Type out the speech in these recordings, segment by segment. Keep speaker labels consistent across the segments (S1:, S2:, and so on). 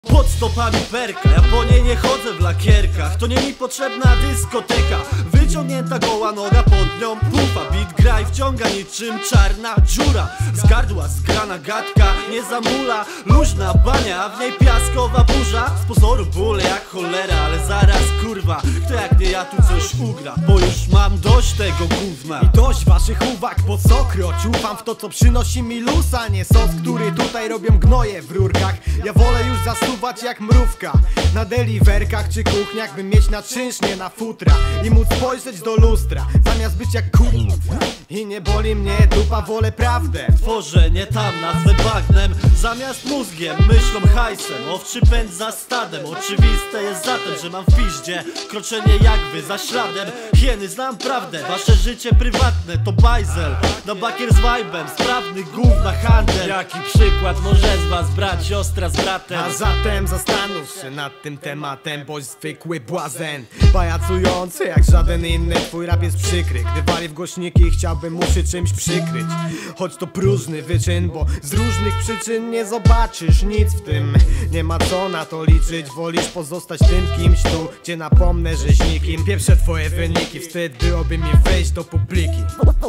S1: Pod stopami perka, ja po niej nie chodzę w lakierkach. To nie mi potrzebna dyskoteka. Wyciągnięta goła noga, pod nią pufa. Beat gra i wciąga niczym czarna dziura. Z gardła zgrana gadka nie zamula. Luźna bania, a w niej piaskowa burza. Z pozoru ból jak cholera, ale zaraz kurwa, kto jak nie ja tu coś ugra. Bo już mam dość tego gówna
S2: i dość waszych uwag, po co kroć? Ufam w to, co przynosi mi luz, a nie sos, który tutaj robią gnoje w rurkach. Ja wolę już zasuwać jak mrówka na deliwerkach czy kuchniach, by mieć na czynsz, nie na futra i móc spojrzeć do lustra, zamiast być jak kurwa. I nie boli mnie dupa, wolę prawdę.
S1: Tworzę nie tam, nazwę bagnem zamiast mózgiem, myślą hajsem. Owczy pęd za stadem. Oczywiste jest zatem, że mam w piździe kroczenie jakby za śladem. Hieny, znam prawdę, wasze życie prywatne to bajzel. Na bakier z vibe'em, sprawny gówna handel. Jaki przykład może z was brać siostra z bratem?
S2: A zatem zastanów się nad tym tematem, boś zwykły błazen, pajacujący jak żaden inny. Twój rap jest przykry, gdy wali w głośniki, chciałbym uszy czymś przykryć. Choć to próżny wyczyn, bo z różnych przyczyn nie zobaczysz nic w tym. Nie ma co na to liczyć, wolisz pozostać tym kimś tu, gdzie napomnę, żeś nikim. Pierwsze twoje wyniki, wstyd byłoby mi wejść do publiki.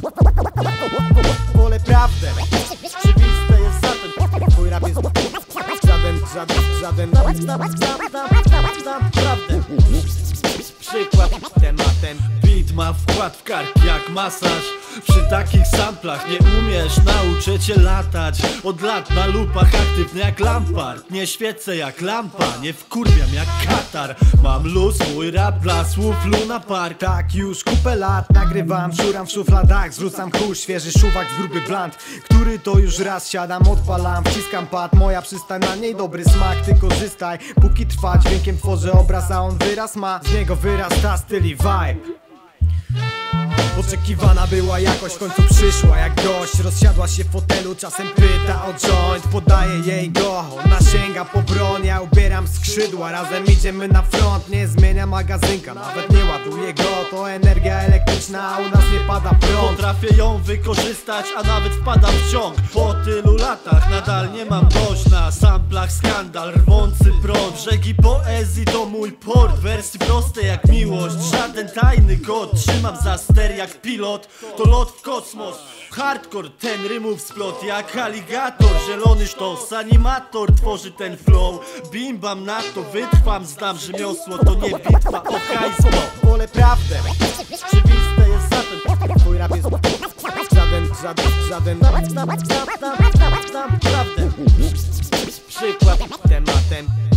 S2: Wolę prawdę.
S1: Oczywiste jest zatem,
S2: Twój rap jest żaden
S1: znam prawdę. Przykład
S2: tematem.
S1: beat ma wkład w kark jak masaż. Przy takich samplach nie umiesz, nauczę cię latać. Od lat na lupach aktywny jak Lampard. Nie świecę jak lampa, nie wkurwiam jak katar. Mam luz, mój rap dla słów Luna Park.
S2: Tak już kupę lat nagrywam, szuram w szufladach, zrzucam kurz, świeży szuwak w gruby blunt, który to już raz siadam, odpalam, wciskam pad, moja przystań, na niej dobry smak, ty korzystaj, póki trwa, dźwiękiem tworzę obraz, a on wyraz ma, z niego wyrasta styl i vibe. Oczekiwana była jakość, w końcu przyszła jak gość. Rozsiadła się w fotelu, czasem pyta o joint. Podaję jej go, ona sięga po broń. Ja ubieram skrzydła, razem idziemy na front. Nie zmienia magazynka, nawet nie ładuję go. To energia elektryczna, a u nas nie pada prąd.
S1: Potrafię ją wykorzystać, a nawet wpadam w ciąg. Po tylu latach nadal nie mam dość. Na samplach skandal, rwący prąd. Brzegi poezji to mój port. Wersji proste jak miłość, żaden tajny kod. Trzymam za ster jak pilot, to lot w kosmos. Hardcore, ten rymów splot jak aligator. Zielony sztos, animator tworzy ten flow. Bim bam na to, wytrwam, znam rzemiosło. To nie bitwa o hajsło.
S2: Wolę prawdę.
S1: Oczywiste jest zatem,
S2: Twój rap jest żaden
S1: znam prawdę. Przykład
S2: tematem.